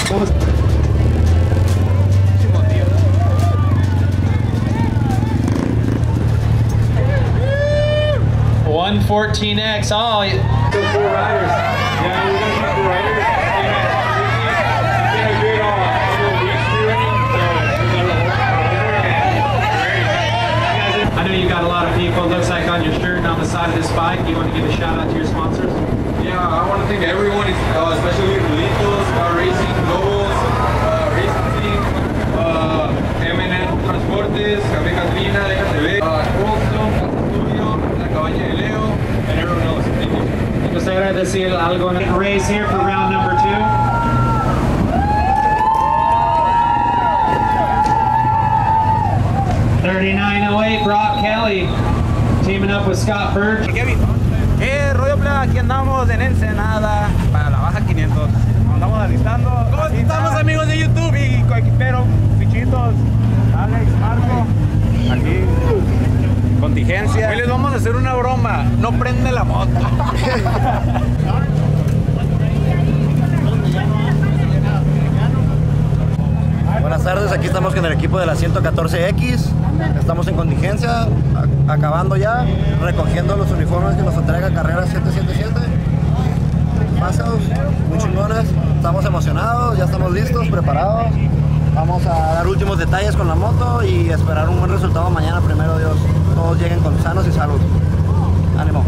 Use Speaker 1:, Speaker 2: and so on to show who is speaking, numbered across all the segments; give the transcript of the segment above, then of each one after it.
Speaker 1: 114X. Oh, yeah.
Speaker 2: So 4 riders. Yeah, we're gonna have 4 riders.
Speaker 1: I know you got a lot of people, it looks like on your shirt and on the side of this bike. You want to give a shout out to your sponsors?
Speaker 2: Yeah, I want to thank everyone, especially Ruditos, Racing, Lobos, Racing Team, M&N Transportes, Café Catrina, DKTV, Colston, Casa Studio, La Cabaña de Leo, and everyone else. Thank you.
Speaker 1: Pues agradecer algo en race here for round number 2. $39.08, Brock Kelly teaming up with Scott Birch.
Speaker 3: Rollo plebe, aquí andamos en Ensenada para la baja 500. Nos andamos alistando. ¿Cómo estamos, amigos de YouTube y coequiperos, fichitos, Alex, Marco? Aquí, contingencia. Hoy les vamos a hacer una broma. No prende la moto.
Speaker 4: Buenas tardes, aquí estamos con el equipo de la 114X. Estamos en contingencia, acabando ya, recogiendo los uniformes que nos entrega Carrera 777. Pasos, muy chingones, estamos emocionados, ya estamos listos, preparados. Vamos a dar últimos detalles con la moto y esperar un buen resultado mañana, primero Dios. Todos lleguen con sanos y salud. ¡Ánimo!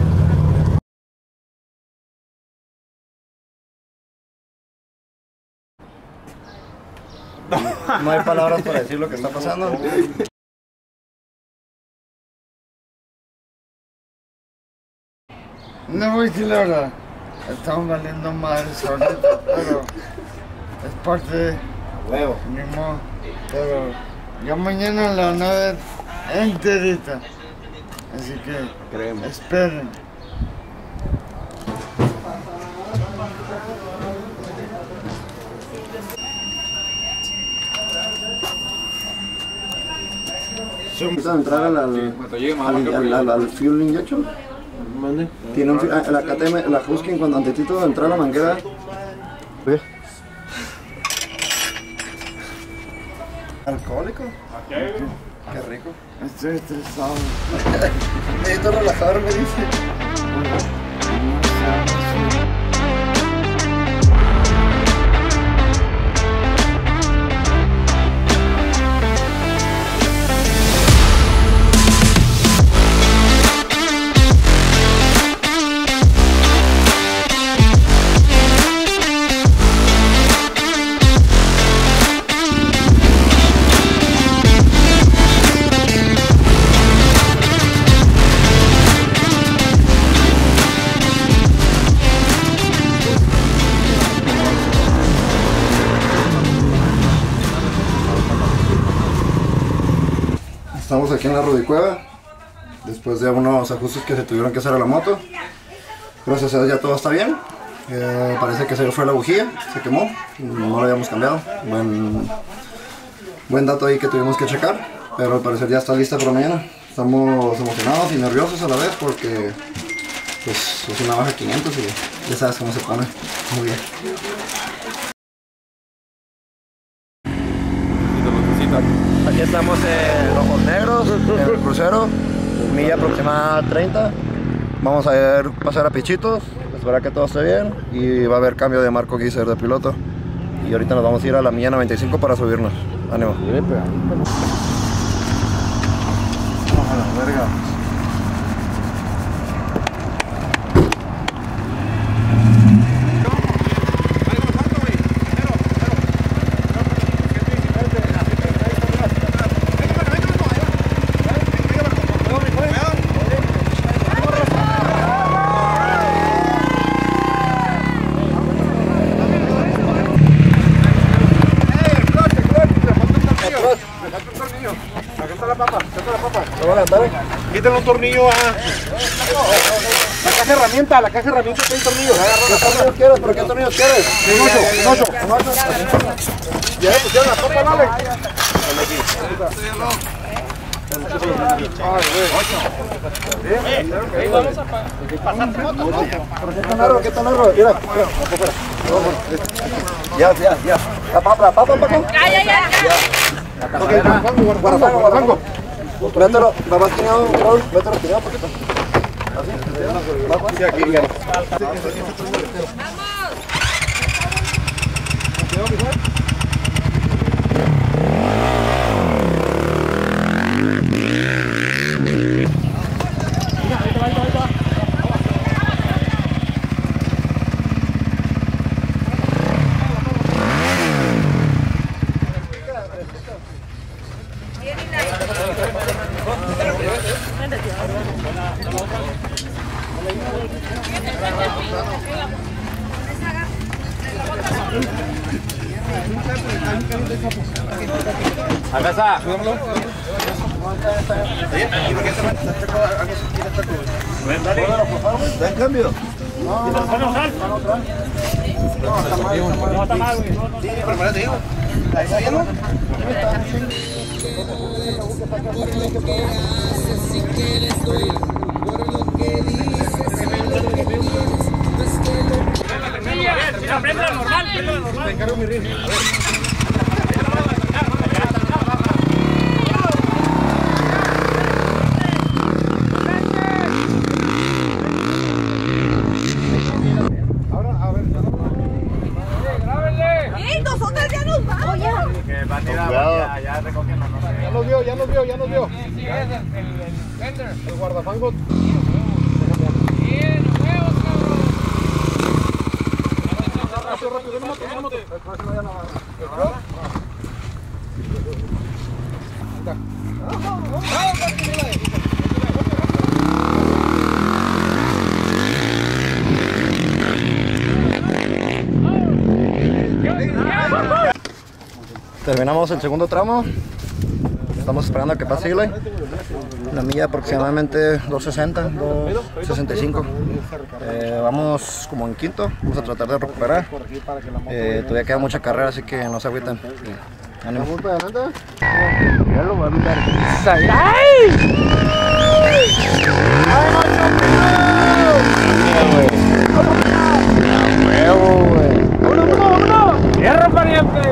Speaker 4: No hay palabras para decir lo que está pasando.
Speaker 5: No voy a decir la verdad, estamos valiendo madres ahorita, pero es parte de mi modo, pero ya mañana la van a ver enterita, así que esperen.
Speaker 4: ¿Vamos a entrar al fuel injection? Tiene la KTM, la Husky, cuando antetito de entrar a la manguera. ¿Alcohólico? Qué rico.
Speaker 5: Estoy estresado.
Speaker 4: Necesito relajarme, dice. Estamos aquí en la Rudicueva, después de unos ajustes que se tuvieron que hacer a la moto. Gracias a Dios ya todo está bien. Parece que se fue la bujía, se quemó, no lo habíamos cambiado. Buen dato ahí que tuvimos que checar, pero al parecer ya está lista para mañana. Estamos emocionados y nerviosos a la vez porque pues, es una baja 500 y ya sabes cómo se pone. Muy bien. Aquí estamos en Ojos Negros, en el crucero, milla aproximada 30. Vamos a ir pasar a Pichitos, esperar que todo esté bien y va a haber cambio de Marco Guiser de piloto. Y ahorita nos vamos a ir a la milla 95 para subirnos. Ánimo. Vamos a la verga.
Speaker 3: Quítale un tornillo a la caja herramienta, tiene tornillos.
Speaker 4: ¿Qué tornillos quieres? ¿Pero qué tornillos quieres?
Speaker 3: Un 8.
Speaker 4: Ya pusieron la papa, ¿vale? ¿Qué tan largo? Mira, Ya. La papa, Paco.
Speaker 6: Ya.
Speaker 4: Guardafango. Mételo, va más tirado, Raúl, mételo tirado poquito. Así. Sí, aquí, ya.
Speaker 3: Acá está.
Speaker 4: ¿Da en cambio?
Speaker 3: No, está mal, güey.
Speaker 4: Sí, pero para te digo. Ahí está lleno.
Speaker 3: Prende la normal. Te encargo mi rifle.
Speaker 6: Nosotros ya nos vamos.
Speaker 3: Que va a tirar, ya recogiendo.
Speaker 7: Ya nos vio. El guardafango.
Speaker 4: Terminamos el segundo tramo. Estamos esperando a que pase Eli. La milla aproximadamente 260, 265. Vamos como en quinto. Vamos a tratar de recuperar. Todavía queda mucha carrera, así que no se agüiten. Ánimo.
Speaker 3: ¡Hierro, pariente!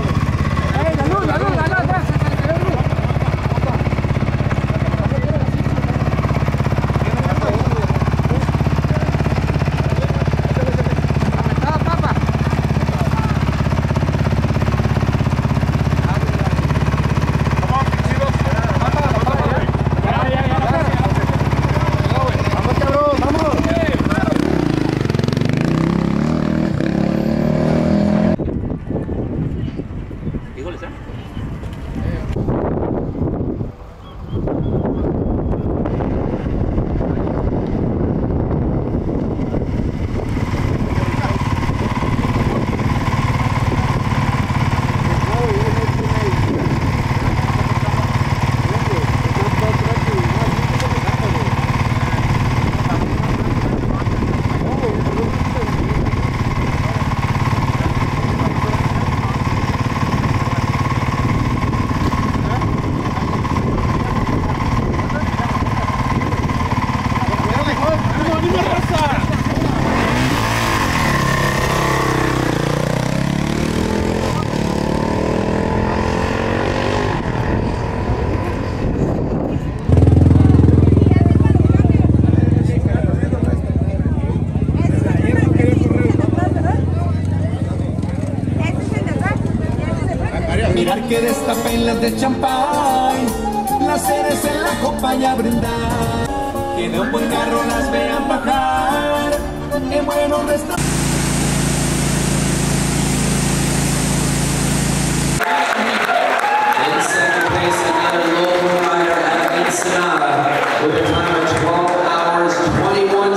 Speaker 8: Mirar que destapen las de champán, placeres en la copa y a brindar. Que de un buen carro las vean bajar, en buenos restaurantes.
Speaker 9: In second place, another local rider out of Ensenada with a time of 12 hours, 21.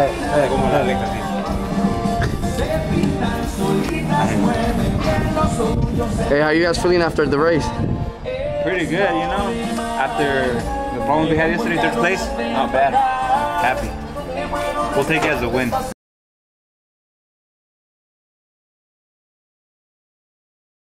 Speaker 10: Hey, how you guys feeling after the race?
Speaker 3: Pretty good, you know. After the problems we had yesterday, third place, not bad. Happy. We'll take it as a win.